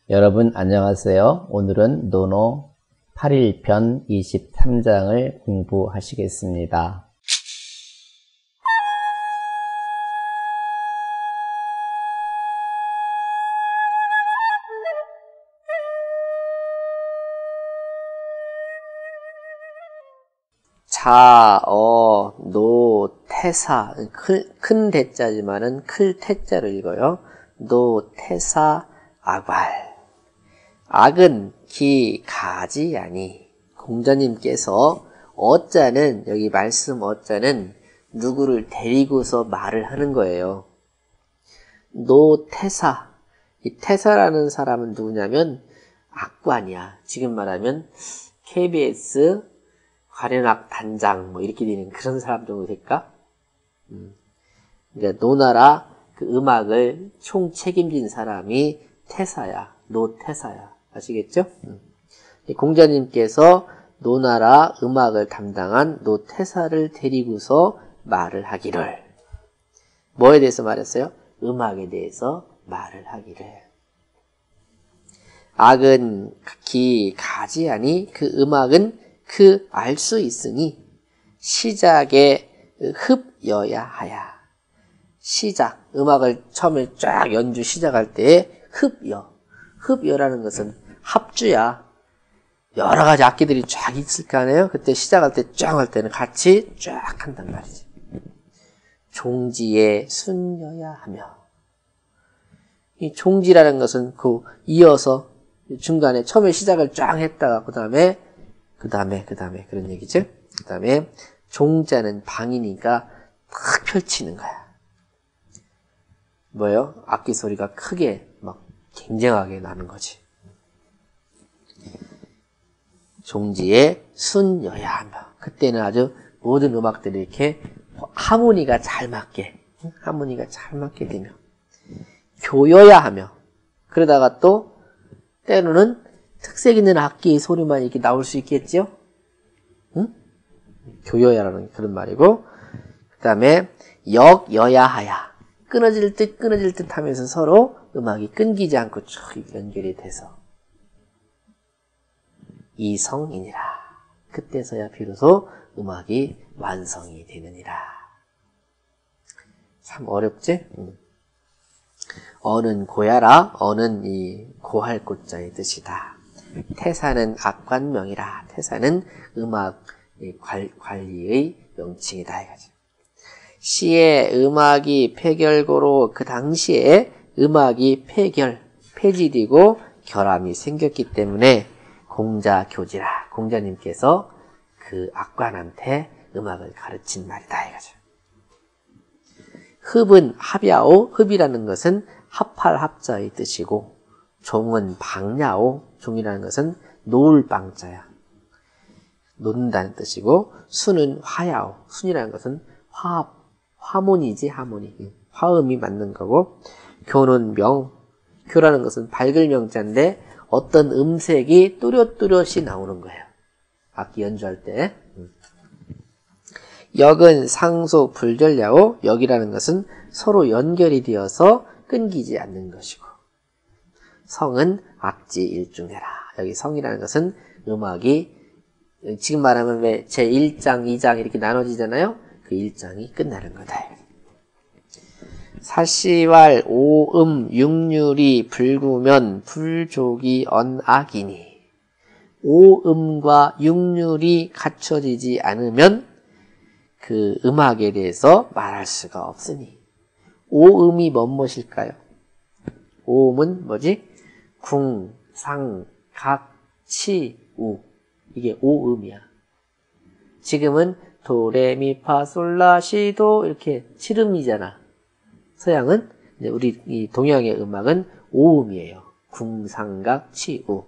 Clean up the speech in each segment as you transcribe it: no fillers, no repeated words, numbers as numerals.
여러분 안녕하세요. 오늘은 논어 8일편 23장을 공부하시겠습니다. 자, 노, 태사. 큰 대자지만은 클 태자로 읽어요. 노, 태사, 악왈. 악은 기, 가지, 아니. 공자님께서 어자는, 여기 말씀 어자는 누구를 데리고서 말을 하는 거예요. 노, 태사. 이 태사라는 사람은 누구냐면 악관이야. 지금 말하면 KBS 관현악 단장 뭐 이렇게 되는 그런 사람 정도 될까? 그러니까 노나라 그 음악을 총 책임진 사람이 태사야. 노태사야. 아시겠죠? 공자님께서 노나라 음악을 담당한 노태사를 데리고서 말을 하기를. 뭐에 대해서 말했어요? 음악에 대해서 말을 하기를. 악은 기, 가지, 아니. 그 음악은 알 수 있으니 시작에 흡여야 하야. 시작, 음악을 처음에 쫙 연주 시작할 때에 흡여라는 것은 합주야. 여러 가지 악기들이 쫙 있을 거 아니에요? 그때 시작할 때 쫙 할 때는 같이 쫙 한단 말이지. 종지에 순여야 하며. 이 종지라는 것은 이어서 중간에 처음에 시작을 쫙 했다가 그 다음에 그런 얘기죠. 그 다음에 종자는 방이니까 탁 펼치는 거야. 뭐예요? 악기 소리가 크게 막 굉장하게 나는 거지. 종지에 순여야 하며. 그때는 아주 모든 음악들이 이렇게 하모니가 잘 맞게 되며. 교여야 하며. 그러다가 또 때로는 특색 있는 악기의 소리만 이렇게 나올 수 있겠죠? 응? 교여야라는 그런 말이고, 그 다음에 역여야 하야. 끊어질 듯 하면서 서로 음악이 끊기지 않고 쭉 연결이 돼서 이성이니라. 그때서야 비로소 음악이 완성이 되느니라. 참 어렵지? 어는 고야라. 어는 이 고할 고자의 뜻이다. 태사는 악관명이라. 태사는 음악 관리의 명칭이다. 이거죠. 시에 음악이 폐결고로 그 당시에 음악이 폐질이고 결함이 생겼기 때문에 공자교지라. 공자님께서 그 악관한테 음악을 가르친 말이다. 이거죠. 흡은 합야오. 흡이라는 것은 합할 합자의 뜻이고, 종은 방야오. 종이라는 것은 놓을 방자야. 놓는다는 뜻이고, 순은 화야오. 순이라는 것은 화문이지, 하모니. 화음이 맞는 거고, 교는 명. 교라는 것은 밝을 명자인데 어떤 음색이 뚜렷뚜렷이 나오는 거예요. 악기 연주할 때. 역은 상소 불결야오. 역이라는 것은 서로 연결이 되어서 끊기지 않는 것이고, 성은 악지 일중해라. 여기 성이라는 것은 음악이 지금 말하면 왜 제1장, 2장 이렇게 나눠지잖아요. 그 1장이 끝나는 거다. 사시왈 오음 육률이 불구면 불족이 언악이니. 오음과 육률이 갖춰지지 않으면 그 음악에 대해서 말할 수가 없으니. 오음이 무엇일까요? 오음은 뭐지? 궁, 상, 각, 치, 우. 이게 오음이야. 지금은 도, 레, 미, 파, 솔, 라, 시, 도 이렇게 7음이잖아. 서양은, 우리 이 동양의 음악은 오음이에요. 궁, 상, 각, 치, 우.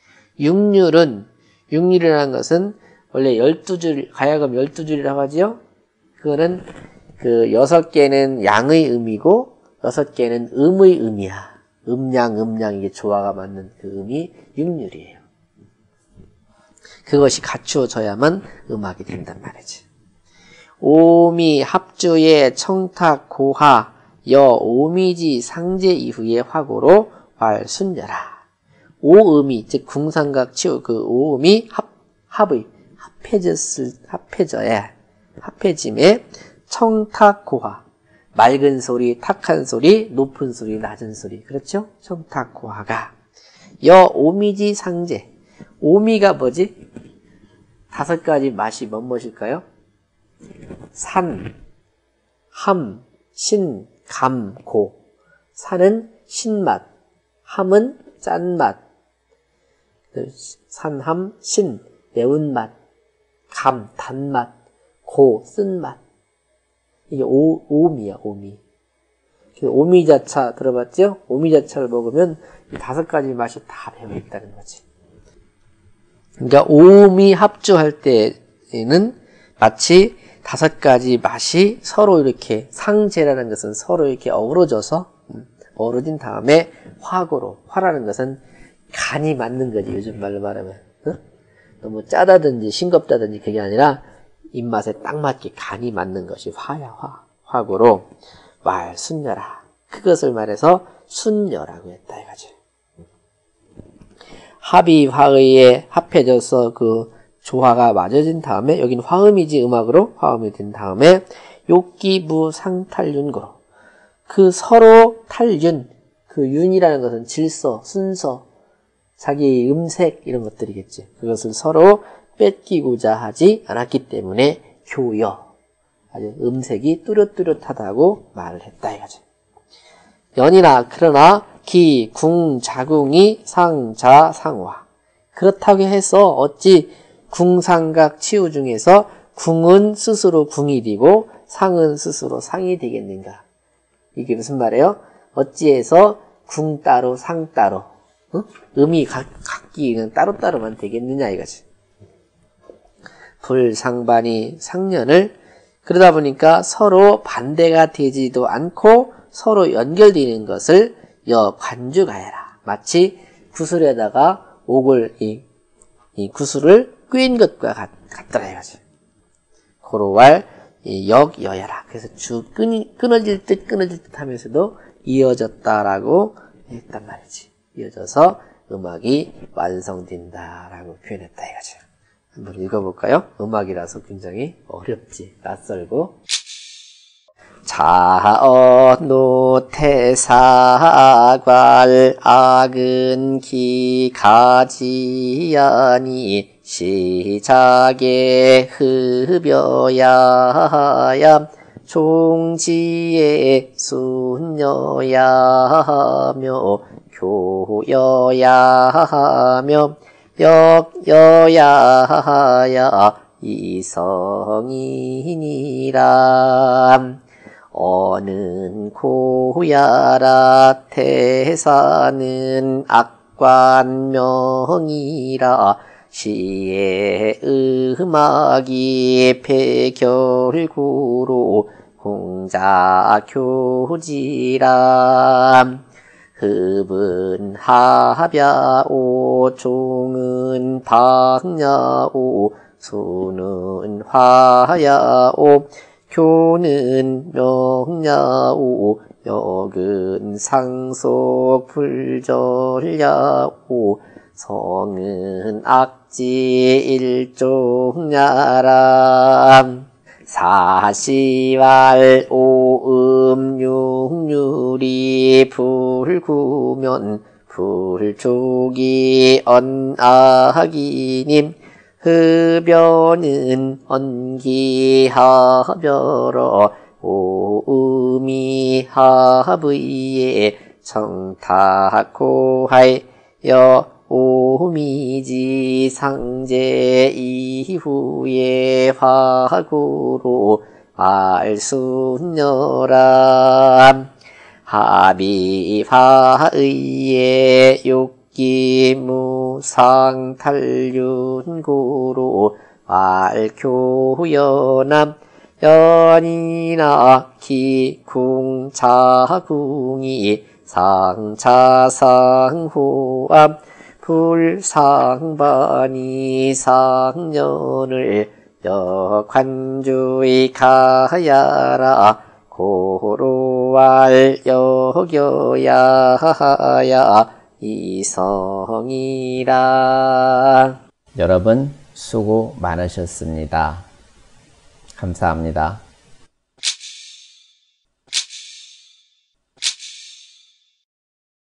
육률이라는 것은 원래 12줄, 가야금 12줄이라고 하지요? 그거는 그 6개는 양의 음이고 6개는 음의 음이야. 음양 이게 조화가 맞는 그 음이 육률이에요. 그것이 갖추어져야만 음악이 된단 말이지. 오미 합주의 청탁 고하 여 오미지 상제 이후의 화고로 활순여라. 오음이 즉 궁상각 치우 그 오음이 합해짐에 청탁고하 맑은 소리, 탁한 소리, 높은 소리, 낮은 소리 그렇죠? 청탁고하가 여오미지 상제 오미가 뭐지? 5가지 맛이 무엇일까요? 산, 함, 신, 감, 고. 산은 신맛, 함은 짠맛, 산함, 신, 매운맛, 감, 단맛, 고, 쓴맛. 이게 오미야, 오미. 오미자차 들어봤죠? 오미자차를 먹으면 이 5가지 맛이 다 배어있다는 거지. 그러니까 오미 합주할 때에는 마치 5가지 맛이 서로 이렇게 상제라는 것은 서로 이렇게 어우러져서 어우러진 다음에 화라는 것은 간이 맞는 거지 요즘 말로 말하면 너무 짜다든지 싱겁다든지 그게 아니라 입맛에 딱 맞게 간이 맞는 것이 화야 화고로 말 순녀라 그것을 말해서 순녀라고 했다 이거지. 합이 화의에 합해져서 그 조화가 맞아진 다음에 여긴 화음이지 음악으로 화음이 된 다음에 욕기무 상탈윤고로 그 서로 탈윤 그 윤이라는 것은 질서 순서 자기 음색 이런 것들이겠지. 그것을 서로 뺏기고자 하지 않았기 때문에 교여 아주 음색이 뚜렷뚜렷하다고 말을 했다 이거지. 연이나 그러나 기, 궁, 자궁이 상자, 상화 그렇다고 해서 어찌 궁상각 치우 중에서 궁은 스스로 궁이 되고 상은 스스로 상이 되겠는가? 이게 무슨 말이에요? 어찌해서 궁 따로 상 따로 음이 각기 따로따로만 되겠느냐 이거지. 불상반이 상년을 그러다 보니까 서로 반대가 되지도 않고 서로 연결되는 것을 관주가해라. 마치 구슬에다가 옥을 이 구슬을 꿰인 것과 같더라 이거지. 고로왈 역여야라. 그래서 끊어질 듯 하면서도 이어졌다라고 했단 말이지. 이어져서 음악이 완성된다라고 표현했다 이거지. 한번 읽어볼까요? 음악이라서 굉장히 어렵지. 낯설고. 자언노태사괄 악은기 가지야니 시작에 흡여야야 종지에 순여야며 교여야하며 역여야하야 이성이니라. 어는 고야라 태사는 악관명이라 시의 음악이 폐결구로 공자교지라. 흡은 합야오 종은 박야오 수는 화야오 교는 명야오 역은 상속 불절야오 성은 악지 일종야라. 사시왈 오음 육률이 불구면 불족이 언악이님 흡여는 언기하별어 오음이 합의에 청탁고하여 오미지 상제 이후에 화구로 알순여라. 합의화의에 욕기무상탈윤고로 알교연함 연이나 기궁자궁이 상자상호암 불상반이 상년을 역관주의 가야라. 고로알 역여야하야 이성이라. 여러분 수고 많으셨습니다. 감사합니다.